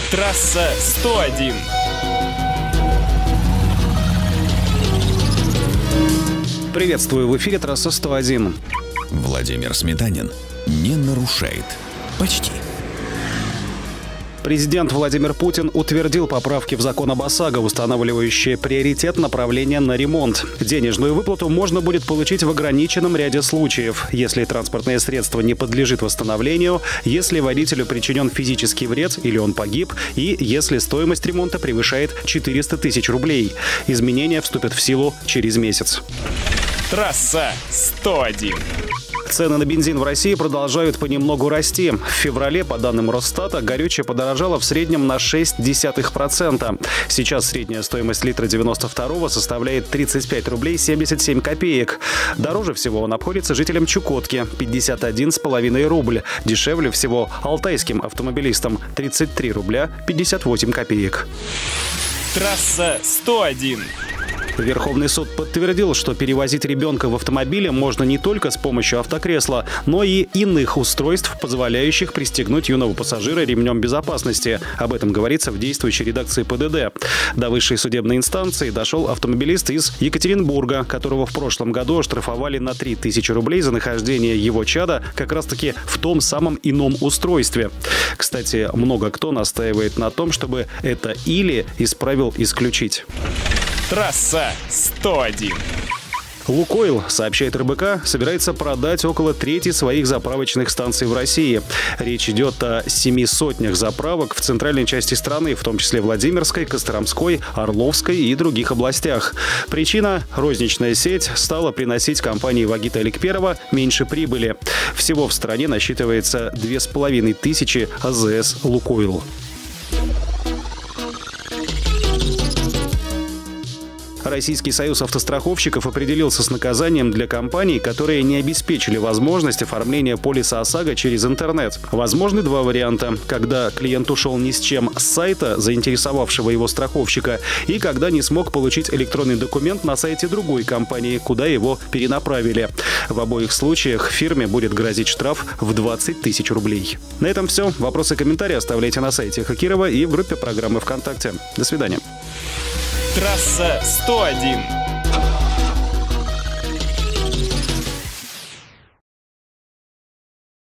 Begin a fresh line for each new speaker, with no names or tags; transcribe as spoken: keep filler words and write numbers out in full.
Трасса сто один.
Приветствую, в эфире трасса сто один.
Владимир Сметанин не нарушает. Почти.
Президент Владимир Путин утвердил поправки в закон об ОСАГО, устанавливающие приоритет направления на ремонт. Денежную выплату можно будет получить в ограниченном ряде случаев, если транспортное средство не подлежит восстановлению, если водителю причинен физический вред или он погиб, и если стоимость ремонта превышает четыреста тысяч рублей. Изменения вступят в силу через месяц.
Трасса сто один.
Цены на бензин в России продолжают понемногу расти. В феврале, по данным Росстата, горючее подорожало в среднем на шесть десятых процента. Сейчас средняя стоимость литра девяносто второго составляет тридцать пять рублей семьдесят семь копеек. Дороже всего он обходится жителям Чукотки – пятьдесят один с половиной рубль. Дешевле всего алтайским автомобилистам – тридцать три рубля пятьдесят восемь копеек.
Трасса сто один.
Верховный суд подтвердил, что перевозить ребенка в автомобиле можно не только с помощью автокресла, но и иных устройств, позволяющих пристегнуть юного пассажира ремнем безопасности. Об этом говорится в действующей редакции ПДД. До высшей судебной инстанции дошел автомобилист из Екатеринбурга, которого в прошлом году оштрафовали на три тысячи рублей за нахождение его чада как раз-таки в том самом ином устройстве. Кстати, много кто настаивает на том, чтобы это «или» из правил исключить.
Трасса сто один.
«Лукойл», сообщает эр бэ ка, собирается продать около трети своих заправочных станций в России. Речь идет о семи сотнях заправок в центральной части страны, в том числе Владимирской, Костромской, Орловской и других областях. Причина – розничная сеть стала приносить компании Вагита Аликперова меньше прибыли. Всего в стране насчитывается две с половиной тысячи а зэ эс «Лукойл». Российский союз автостраховщиков определился с наказанием для компаний, которые не обеспечили возможность оформления полиса ОСАГО через интернет. Возможны два варианта: когда клиент ушел ни с чем с сайта, заинтересовавшего его страховщика, и когда не смог получить электронный документ на сайте другой компании, куда его перенаправили. В обоих случаях фирме будет грозить штраф в двадцать тысяч рублей. На этом все. Вопросы и комментарии оставляйте на сайте Хакирова и в группе программы ВКонтакте. До свидания.
Трасса сто один.